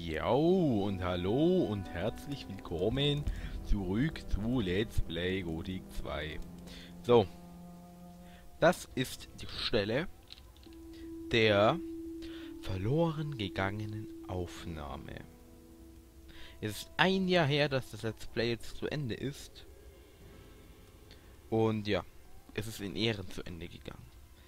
Ja, und hallo und herzlich willkommen zurück zu Let's Play Gothic 2. So, das ist die Stelle der verloren gegangenen Aufnahme. Es ist ein Jahr her, dass das Let's Play jetzt zu Ende ist. Und ja, es ist in Ehren zu Ende gegangen.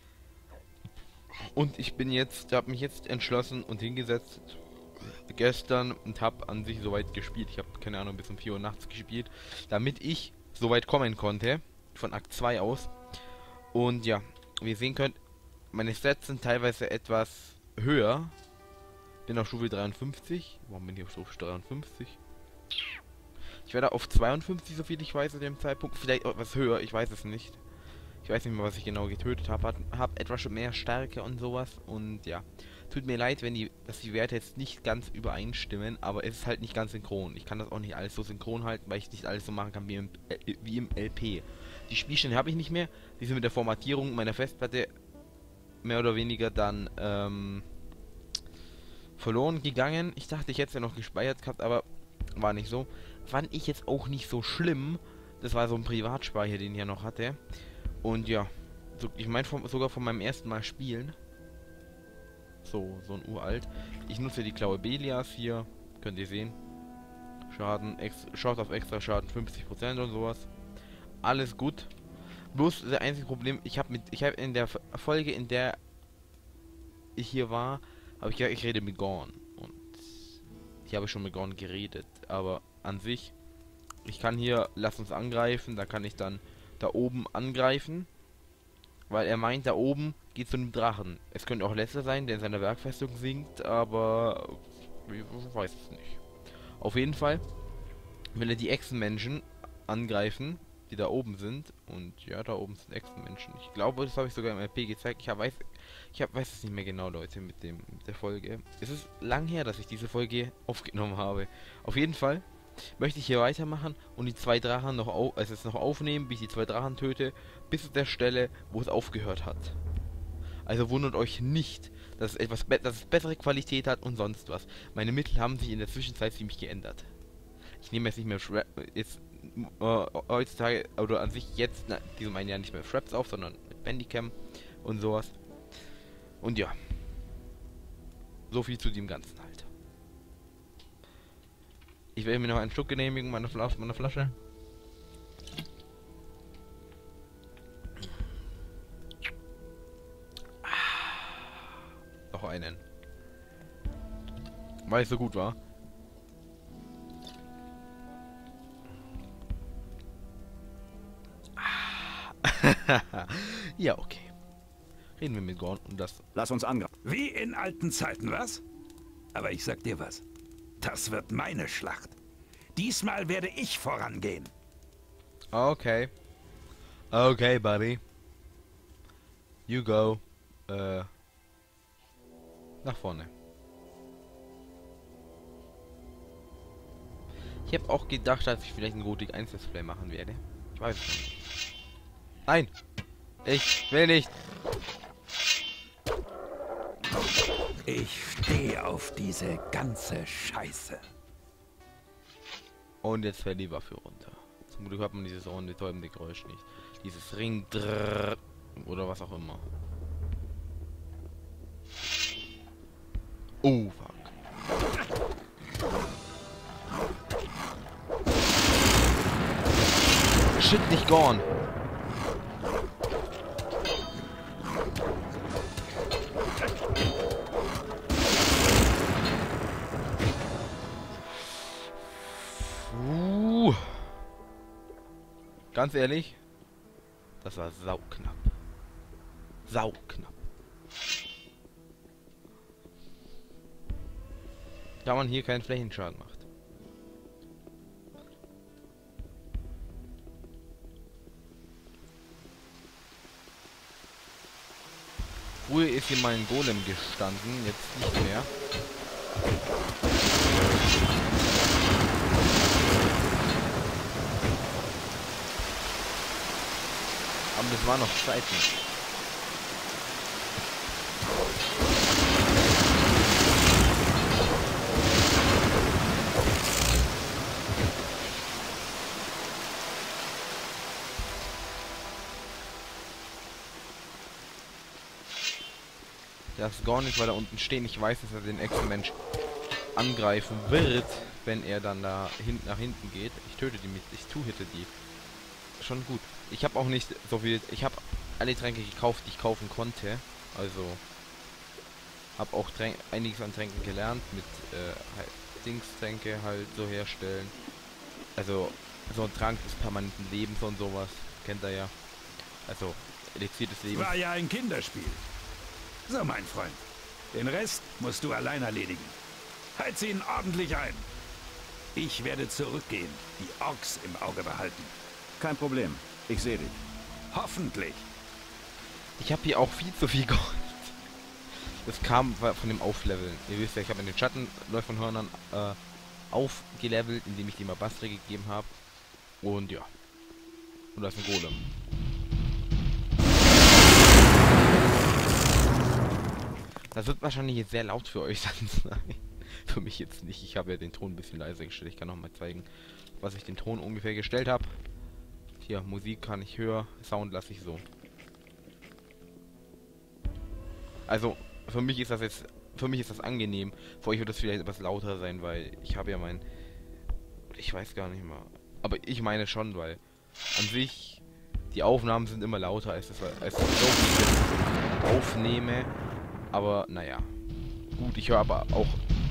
Und ich bin jetzt, habe mich jetzt entschlossen und hingesetzt gestern und habe an sich soweit gespielt. Ich habe, keine Ahnung, bis um 4 Uhr nachts gespielt, damit ich soweit kommen konnte, von Akt 2 aus. Und ja, wie ihr sehen könnt, meine Stats sind teilweise etwas höher. Bin auf Stufe 53. Warum bin ich auf Stufe 53? Ich werde auf 52, so viel ich weiß, zu dem Zeitpunkt. Vielleicht etwas höher, ich weiß es nicht. Ich weiß nicht mehr, was ich genau getötet habe. Hab etwas mehr Stärke und sowas. Und ja, tut mir leid, wenn dass die Werte jetzt nicht ganz übereinstimmen, aber es ist halt nicht ganz synchron. Ich kann das auch nicht alles so synchron halten, weil ich nicht alles so machen kann wie im LP. Die Spielstände habe ich nicht mehr. Die sind mit der Formatierung meiner Festplatte mehr oder weniger dann verloren gegangen. Ich dachte, ich hätte es ja noch gespeichert gehabt, aber war nicht so. Fand ich jetzt auch nicht so schlimm. Das war so ein Privatspeicher, den ich ja noch hatte. Und ja, so, ich meine sogar von meinem ersten Mal spielen. So ein uralt. Ich nutze die Klaue Belias hier. Könnt ihr sehen. Schaden, Chance auf extra Schaden 50% und sowas. Alles gut. Bloß das einzige Problem, ich habe in der Folge, in der ich hier war, habe ich gesagt, ich rede mit Gorn. Und ich habe schon mit Gorn geredet. Aber an sich, ich kann hier, lass uns angreifen, da kann ich dann da oben angreifen, weil er meint, da oben geht zu einem Drachen. Es könnte auch Lester sein, der in seiner Werkfestung sinkt, aber ich weiß es nicht. Auf jeden Fall will er die Echsenmenschen angreifen, die da oben sind. Und ja, da oben sind Echsenmenschen. Ich glaube, das habe ich sogar im LP gezeigt. Weiß es nicht mehr genau, Leute, mit der Folge. Es ist lang her, dass ich diese Folge aufgenommen habe. Auf jeden Fall möchte ich hier weitermachen und die zwei Drachen noch aufnehmen, bis ich die zwei Drachen töte, bis zu der Stelle, wo es aufgehört hat. Also wundert euch nicht, dass es bessere Qualität hat und sonst was. Meine Mittel haben sich in der Zwischenzeit ziemlich geändert. Ich nehme jetzt nicht mehr heutzutage oder an sich jetzt diesem einen Jahr nicht mehr Fraps auf, sondern mit Bandicam und sowas. Und ja, so viel zu dem Ganzen halt. Ich werde mir noch einen Schluck genehmigen, meine Flasche. Noch einen. Weil es so gut war. Ja, okay. Reden wir mit Gorn und das. Lass uns angreifen. Wie in alten Zeiten, was? Aber ich sag dir was. Das wird meine Schlacht. Diesmal werde ich vorangehen. Okay. Okay, buddy. You go. Nach vorne. Ich habe auch gedacht, dass ich vielleicht ein Gothic 1 Display machen werde. Ich weiß es nicht. Nein! Ich will nicht! Ich stehe auf diese ganze Scheiße. Und jetzt fällt die Waffe runter. Zum Glück hat man dieses ohrenbetäubende Geräusch nicht. Dieses Ring oder was auch immer. Oh, fuck. Shit, nicht Gorn. Ganz ehrlich, das war sauknapp. Sauknapp. Da man hier keinen Flächenschaden macht. Früher ist hier mal ein Golem gestanden, jetzt nicht mehr. Aber das waren noch Zeiten. lass gar nicht weiter unten stehen. Ich weiß, dass er den Echsenmensch angreifen wird, wenn er dann da nach hinten geht. Ich töte die mit, ich two-hitte die. Schon gut. Ich habe auch nicht so viel, ich habe alle Tränke gekauft, die ich kaufen konnte. Also habe auch einiges an Tränken gelernt, mit Dingstränke halt so herstellen. Also so ein Trank des permanenten Lebens und sowas, kennt ihr ja. Also Elixier des Lebens. War ja ein Kinderspiel. So, mein Freund, den Rest musst du allein erledigen. Heiz ihn ordentlich ein. Ich werde zurückgehen, die Orks im Auge behalten. Kein Problem. Ich sehe dich. Hoffentlich. Ich habe hier auch viel zu viel Gold. Das kam von dem Aufleveln. Ihr wisst ja, ich habe in den Schattenläuferhörnern aufgelevelt, indem ich die mal Bastre gegeben habe. Und ja. Und das ist ein Golem. Das wird wahrscheinlich jetzt sehr laut für euch dann sein. Für mich jetzt nicht. Ich habe ja den Ton ein bisschen leiser gestellt. Ich kann noch mal zeigen, was ich den Ton ungefähr gestellt habe. Hier, Musik kann ich höher. Sound lasse ich so. Also, für mich ist das angenehm. Für euch wird das vielleicht etwas lauter sein, weil ich habe ja ich weiß gar nicht mal. Aber ich meine schon, weil an sich die Aufnahmen sind immer lauter als ich aufnehme. Aber naja. Gut, ich höre aber auch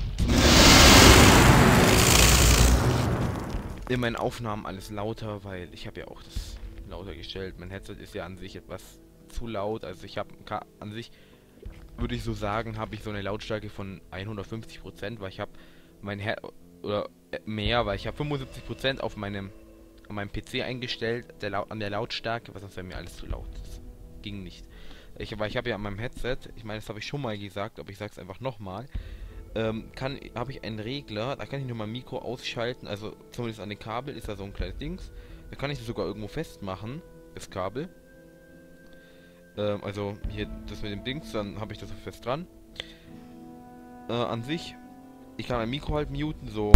in meinen Aufnahmen alles lauter, weil ich habe ja auch das lauter gestellt. Mein Headset ist ja an sich etwas zu laut. Also ich habe an sich, würde ich so sagen, habe ich so eine Lautstärke von 150%, weil ich habe weil ich habe 75% auf an meinem PC eingestellt, an der Lautstärke, was sonst wäre mir alles zu laut. Das ging nicht. Weil ich habe ja an meinem Headset, ich meine, das habe ich schon mal gesagt, aber ich sage es einfach nochmal, habe ich einen Regler, da kann ich nur mein Mikro ausschalten, also zumindest an den Kabel ist da so ein kleines Dings, da kann ich das sogar irgendwo festmachen, das Kabel. Also hier das mit dem Dings, dann habe ich das so fest dran. An sich, ich kann mein Mikro halt muten, so.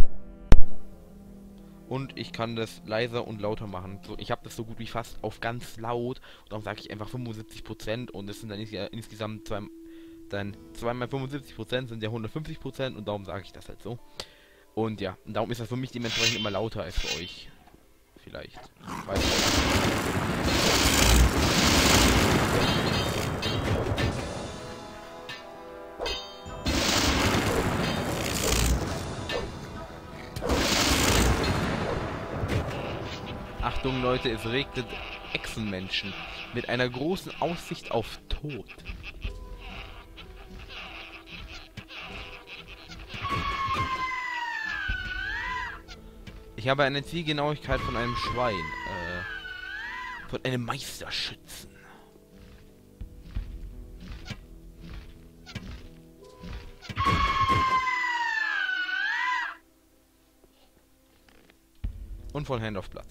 Und ich kann das leiser und lauter machen. So, ich habe das so gut wie fast auf ganz laut. Und darum sage ich einfach 75%. Und das sind dann insgesamt 2 mal 75% sind ja 150%. Und darum sage ich das halt so. Und ja, und darum ist das für mich dementsprechend immer lauter als für euch. Vielleicht. Weiß nicht. Achtung Leute, es regnet Echsenmenschen mit einer großen Aussicht auf Tod. Ich habe eine Zielgenauigkeit von einem Schwein, von einem Meisterschützen. Und von Hand of Blood.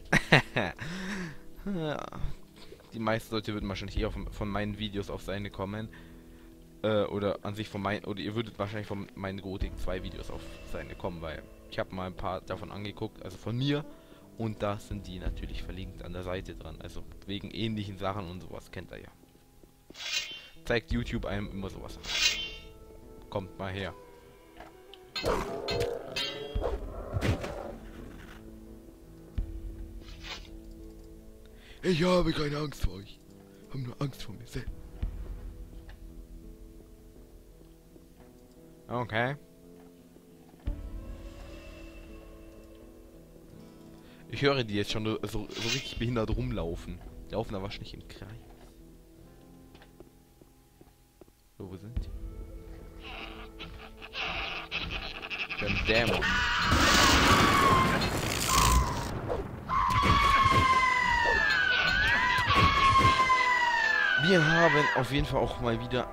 Ja. Die meisten Leute würden wahrscheinlich eher von meinen Videos auf seine kommen. Oder an sich oder ihr würdet wahrscheinlich von meinen Gothic 2 Videos auf seine kommen, weil ich habe mal ein paar davon angeguckt, also von mir. Und da sind die natürlich verlinkt an der Seite dran. Also wegen ähnlichen Sachen und sowas kennt ihr ja. Zeigt YouTube einem immer sowas an. Kommt mal her. Ich habe keine Angst vor euch. Ich habe nur Angst vor mir selbst. Okay. Ich höre die jetzt schon so richtig behindert rumlaufen. Die laufen aber nicht im Kreis. So, wo sind die? Ein Dämon. Wir haben auf jeden Fall auch mal wieder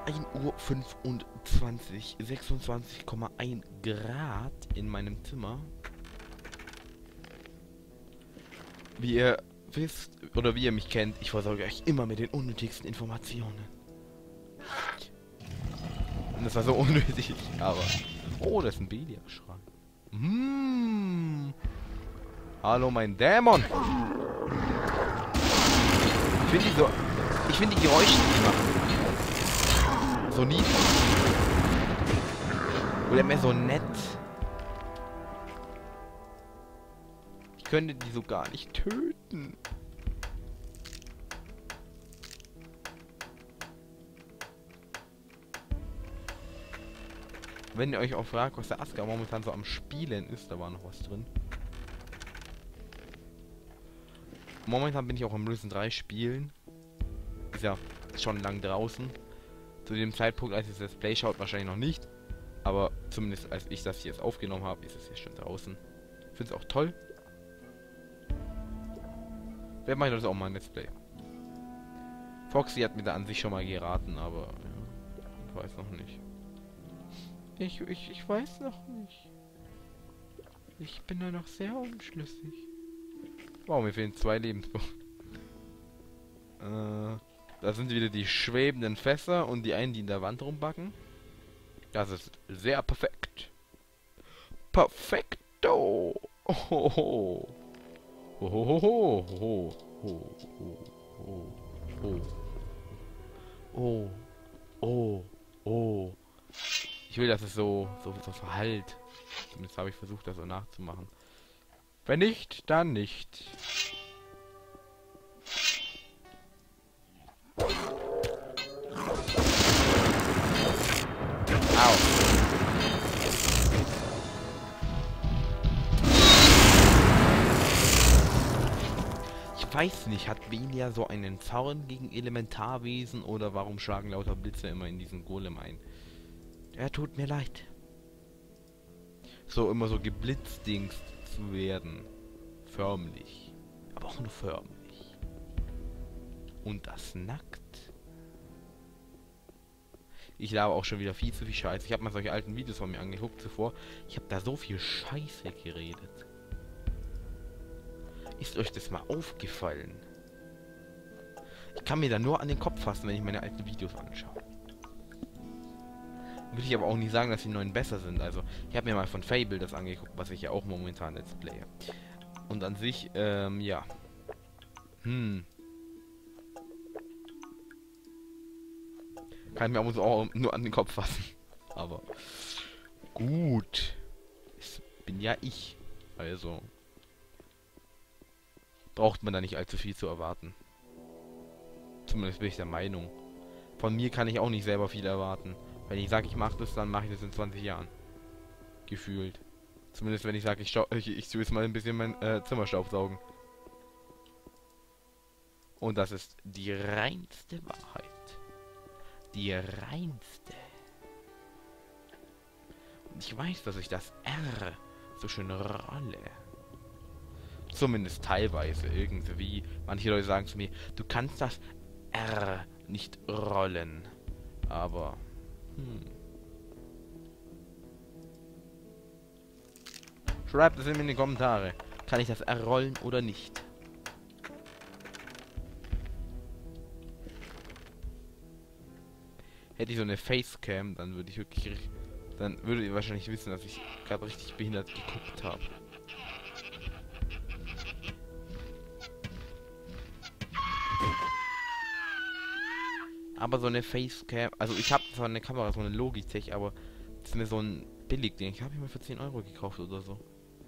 1:25 Uhr, 26,1 Grad in meinem Zimmer. Wie ihr wisst, oder wie ihr mich kennt, ich versorge euch immer mit den unnötigsten Informationen. Und das war so unnötig, aber... Oh, das ist ein Belia-Schrein. Hallo, mein Dämon! Ich finde die Geräusche, die die machen, so niedlich. Oder mehr so nett. Ich könnte die so gar nicht töten. Wenn ihr euch auch fragt, was der Aska momentan so am Spielen ist, da war noch was drin. Momentan bin ich auch am Risen 3 spielen. Ist ja schon lang draußen. Zu dem Zeitpunkt, als ihr das Play schaut, wahrscheinlich noch nicht. Aber zumindest als ich das hier jetzt aufgenommen habe, ist es jetzt schon draußen. Ich finde es auch toll. Wer macht das auch mal ein Let's Play? Foxy hat mir da an sich schon mal geraten, aber ja, ich weiß noch nicht. Ich weiß noch nicht. Ich bin da noch sehr unschlüssig. Wow, mir fehlen 2 Lebenspunkte. Da sind wieder die schwebenden Fässer und die einen, die in der Wand rumbacken. Das ist sehr perfekt. Perfekto! Ohoho. Ohoho. Oh. Ich will, dass es so verhallt. Zumindest habe ich versucht, das so nachzumachen. Wenn nicht, dann nicht. Au. Ich weiß nicht, hat Velia so einen Zorn gegen Elementarwesen oder warum schlagen lauter Blitze immer in diesen Golem ein? Er tut mir leid. So immer so geblitzdingst zu werden. Förmlich. Aber auch nur förmlich. Und das nackt. Ich laber auch schon wieder viel zu viel Scheiße. Ich habe mal solche alten Videos von mir angeguckt zuvor. Ich habe da so viel Scheiße geredet. Ist euch das mal aufgefallen? Ich kann mir da nur an den Kopf fassen, wenn ich meine alten Videos anschaue. Will ich aber auch nicht sagen, dass die neuen besser sind. Also, ich habe mir mal von Fable das angeguckt, was ich ja auch momentan let's playe. Und an sich, ja. Kann ich mir auch nur an den Kopf fassen. Aber gut. Es bin ja ich. Also braucht man da nicht allzu viel zu erwarten. Zumindest bin ich der Meinung. Von mir kann ich auch nicht selber viel erwarten. Wenn ich sage, ich mache das, dann mache ich das in 20 Jahren. Gefühlt. Zumindest wenn ich sage, ich tue jetzt mal ein bisschen mein Zimmer staubsaugen. Und das ist die reinste Wahrheit. Die reinste. Und ich weiß, dass ich das R so schön rolle. Zumindest teilweise irgendwie. Manche Leute sagen zu mir, du kannst das R nicht rollen. Aber schreibt es in die Kommentare. Kann ich das R rollen oder nicht? Hätte ich so eine Facecam, dann würde ich wirklich... Dann würdet ihr wahrscheinlich wissen, dass ich gerade richtig behindert geguckt habe. Aber so eine Facecam... Also ich habe zwar eine Kamera, so eine Logitech, aber das ist mir so ein Billigding. Ich habe mir für 10 Euro gekauft oder so.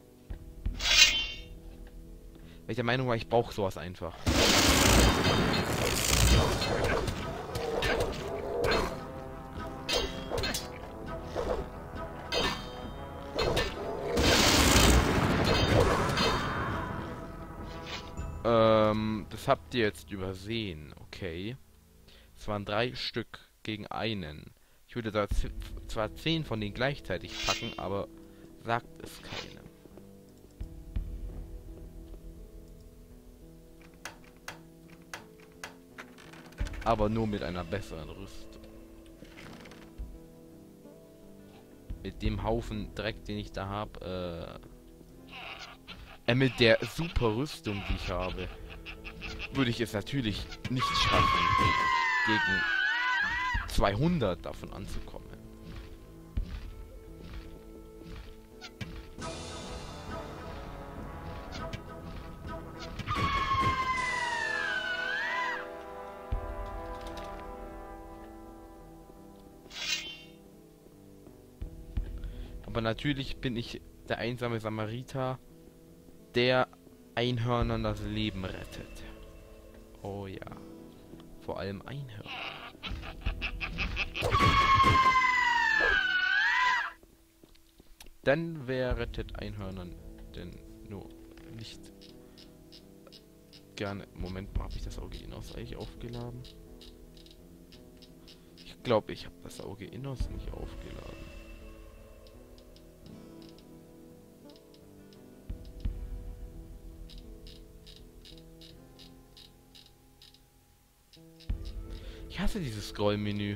Weil ich der Meinung war, ich brauche sowas einfach. Das habt ihr jetzt übersehen, okay. Es waren 3 Stück gegen einen. Ich würde da zwar 10 von denen gleichzeitig packen, aber sagt es keinem. Aber nur mit einer besseren Rüstung. Mit dem Haufen Dreck, den ich da habe, mit der super Rüstung, die ich habe, würde ich es natürlich nicht schaffen, gegen 200 davon anzukommen. Aber natürlich bin ich der einsame Samariter, der Einhörnern das Leben rettet. Oh ja. Vor allem Einhörner. Denn wer rettet Einhörnern denn nur nicht gerne? Moment mal, habe ich das Auge Innos eigentlich aufgeladen? Ich glaube, ich habe das Auge Innos nicht aufgeladen. Ich hasse dieses Scroll-Menü.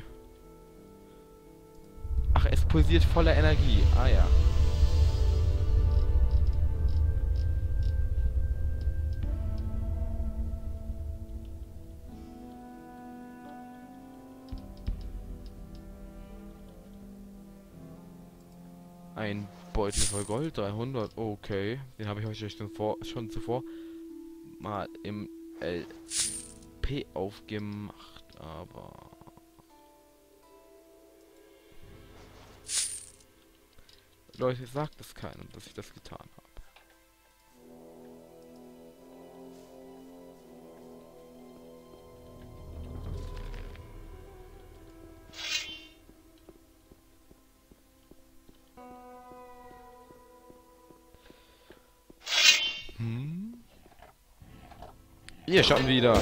Ach, es pulsiert voller Energie. Ah ja. Ein Beutel voll Gold, 300. Okay, den habe ich euch schon zuvor mal im LP aufgemacht, aber Leute, sagt es keinem, dass ich das getan habe. Ihr schon wieder.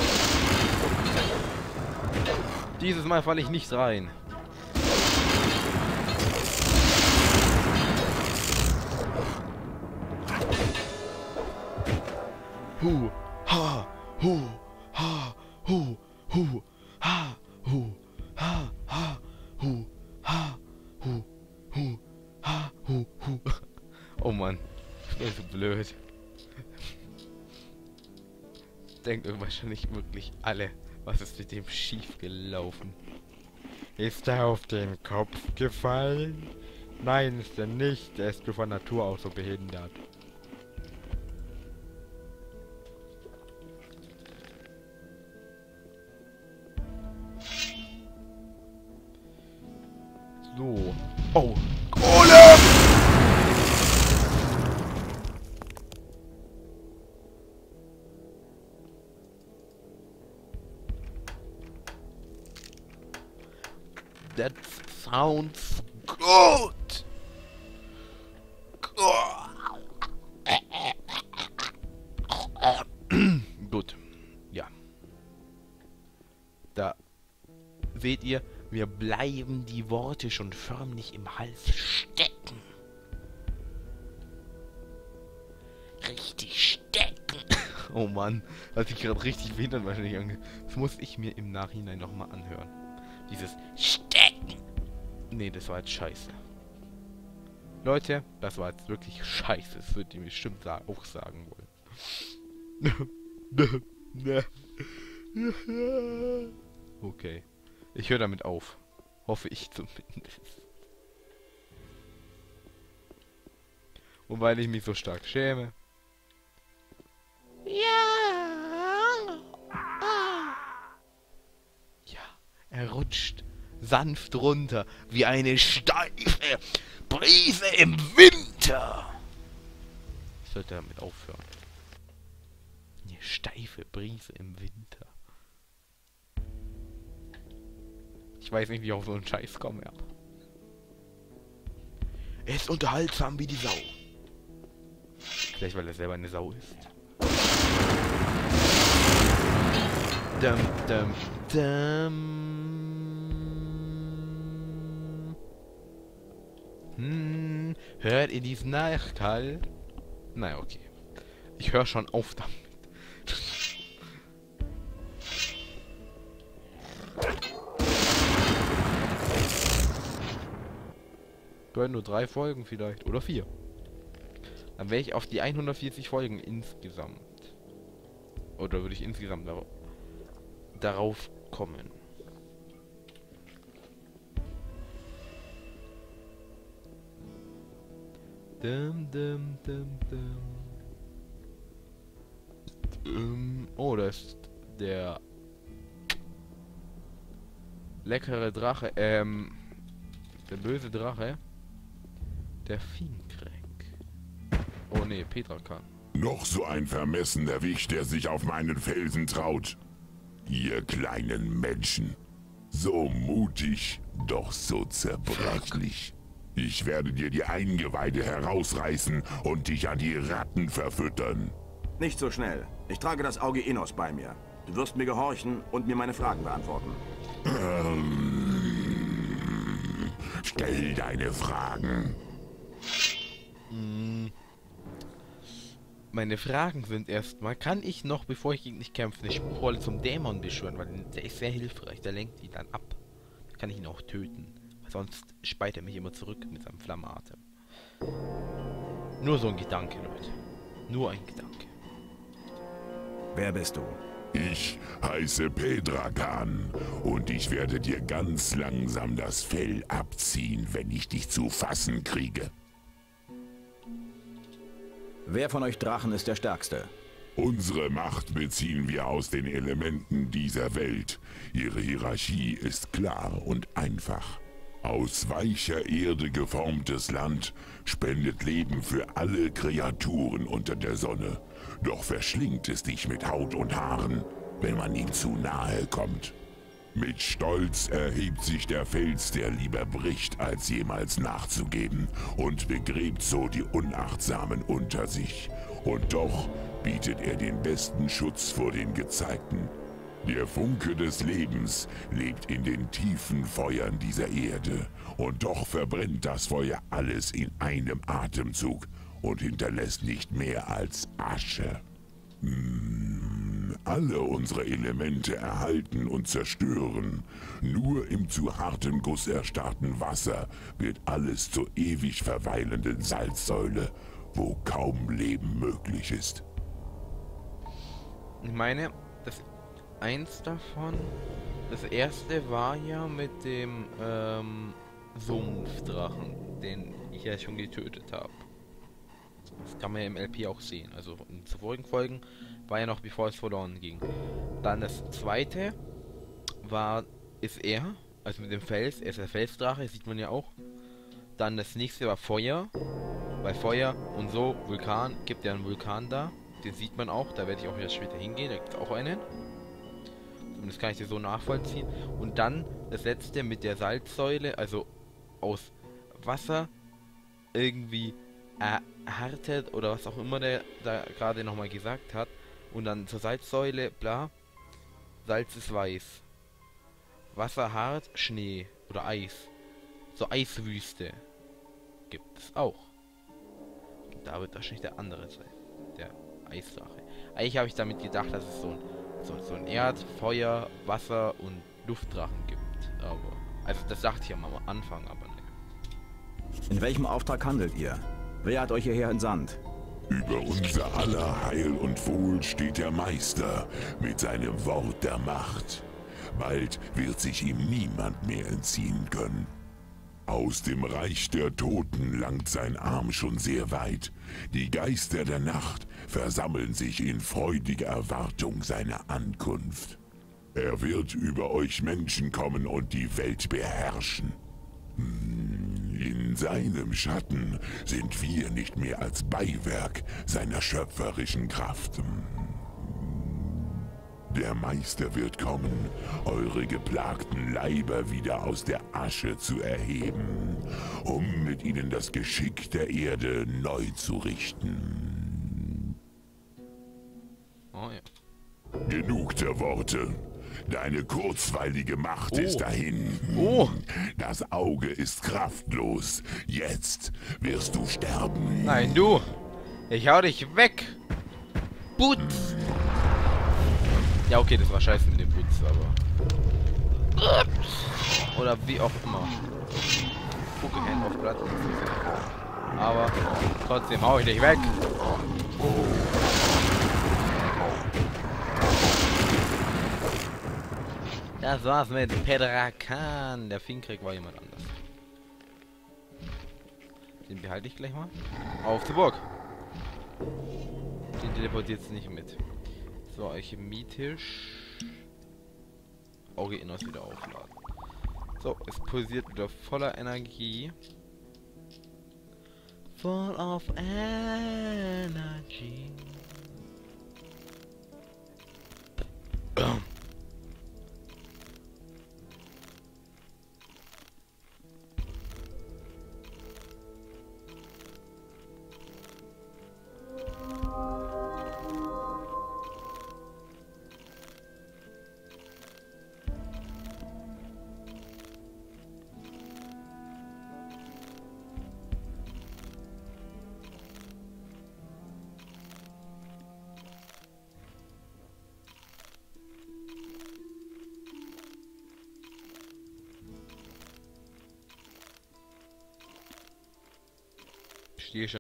Dieses Mal falle ich nicht rein. Hu, ha, hu, ha, hu, hu, ha, hu, ha, ha, hu, ha, hu, hu, ha, hu, hu. Oh Mann, ich bin so blöd. Denkt wahrscheinlich wirklich alle, was ist mit dem schief gelaufen? Ist er auf den Kopf gefallen? Nein, ist er nicht. Er ist nur von Natur aus so behindert. So. Oh. Kohle! That sounds good. Gut. Ja. Da seht ihr, mir bleiben die Worte schon förmlich im Hals stecken. Richtig stecken. Oh Mann, hat sich gerade richtig behindert wahrscheinlich ange... Das muss ich mir im Nachhinein nochmal anhören. Dieses Stecken. Nee, das war jetzt scheiße. Leute, das war jetzt wirklich scheiße. Das würdet ihr mir bestimmt auch sagen wollen. Okay. Ich höre damit auf. Hoffe ich zumindest. Und weil ich mich so stark schäme. Ja. Ja, er rutscht sanft runter, wie eine steife Brise im Winter. Ich sollte damit aufhören. Eine steife Brise im Winter. Ich weiß nicht, wie ich auf so einen Scheiß komme, aber... Er ist unterhaltsam wie die Sau. Vielleicht, weil er selber eine Sau ist. Dum, dum, dum. Hört ihr diesen Nachhall? Naja, okay. Ich höre schon auf damit. Gehören nur 3 Folgen vielleicht. Oder 4. Dann wäre ich auf die 140 Folgen insgesamt. Oder würde ich insgesamt darauf kommen. Dum, dum, dum, dum. Oh, das ist der leckere Drache. Der böse Drache. Der Finkrek. Oh ne, Petrakan. Noch so ein vermessener Wicht, der sich auf meinen Felsen traut. Ihr kleinen Menschen. So mutig, doch so zerbrechlich. Ich werde dir die Eingeweide herausreißen und dich an die Ratten verfüttern. Nicht so schnell. Ich trage das Auge Enos bei mir. Du wirst mir gehorchen und mir meine Fragen beantworten. Stell deine Fragen. Meine Fragen sind erstmal, kann ich noch, bevor ich gegen dich kämpfe, eine Spruchrolle zum Dämon beschwören, weil der ist sehr hilfreich, der lenkt die dann ab. Da kann ich ihn auch töten, weil sonst speit er mich immer zurück mit seinem Flammenatem. Nur so ein Gedanke, Leute. Nur ein Gedanke. Wer bist du? Ich heiße Petrakan und ich werde dir ganz langsam das Fell abziehen, wenn ich dich zu fassen kriege. Wer von euch Drachen ist der Stärkste? Unsere Macht beziehen wir aus den Elementen dieser Welt. Ihre Hierarchie ist klar und einfach. Aus weicher Erde geformtes Land spendet Leben für alle Kreaturen unter der Sonne. Doch verschlingt es dich mit Haut und Haaren, wenn man ihm zu nahe kommt. Mit Stolz erhebt sich der Fels, der lieber bricht, als jemals nachzugeben, und begräbt so die Unachtsamen unter sich. Und doch bietet er den besten Schutz vor den Gezeigten. Der Funke des Lebens lebt in den tiefen Feuern dieser Erde, und doch verbrennt das Feuer alles in einem Atemzug und hinterlässt nicht mehr als Asche. Alle unsere Elemente erhalten und zerstören. Nur im zu harten Guss erstarrten Wasser wird alles zur ewig verweilenden Salzsäule, wo kaum Leben möglich ist. Ich meine, das eins davon, das erste war ja mit dem Sumpfdrachen, den ich ja schon getötet habe. Das kann man ja im LP auch sehen. Also in den vorigen Folgen war ja noch bevor es verloren ging. Dann das zweite ist er, also mit dem Fels, er ist der Felsdrache, sieht man ja auch. Dann das nächste war Feuer. Bei Feuer und so, Vulkan, gibt ja einen Vulkan da. Den sieht man auch, da werde ich auch wieder später hingehen, da gibt es auch einen. Das kann ich dir so nachvollziehen. Und dann das letzte mit der Salzsäule, also aus Wasser irgendwie erhärtet oder was auch immer der da gerade nochmal gesagt hat. Und dann zur Salzsäule, bla. Salz ist weiß. Wasser hart, Schnee oder Eis. So Eiswüste gibt es auch. Und da wird wahrscheinlich der andere sein. Der Eisdrache. Eigentlich habe ich damit gedacht, dass es so ein Erd-, Feuer-, Wasser- und Luftdrachen gibt. Aber, also das dachte ich am Anfang, aber ne. In welchem Auftrag handelt ihr? Wer hat euch hierher entsandt? Über unser aller Heil und Wohl steht der Meister mit seinem Wort der Macht. Bald wird sich ihm niemand mehr entziehen können. Aus dem Reich der Toten langt sein Arm schon sehr weit. Die Geister der Nacht versammeln sich in freudiger Erwartung seiner Ankunft. Er wird über euch Menschen kommen und die Welt beherrschen. In seinem Schatten sind wir nicht mehr als Beiwerk seiner schöpferischen Kraft. Der Meister wird kommen, eure geplagten Leiber wieder aus der Asche zu erheben, um mit ihnen das Geschick der Erde neu zu richten. Oh ja. Genug der Worte. Deine kurzweilige Macht ist dahin. Oh. Das Auge ist kraftlos. Jetzt wirst du sterben. Nein, du! Ich hau dich weg! Butz! Ja, okay, das war scheiße mit dem Butz, aber... Oder wie auch immer. Gucke Hand auf Blatt. Aber trotzdem hau ich dich weg! Das war's mit Petrakan. Der Finkrek war jemand anders. Den behalte ich gleich mal. Auf zur Burg. Den teleportiert jetzt nicht mit. So, alchemietisch. Auge Innos wieder aufladen. So, es pulsiert wieder voller Energie. full of energy. Stehe schon.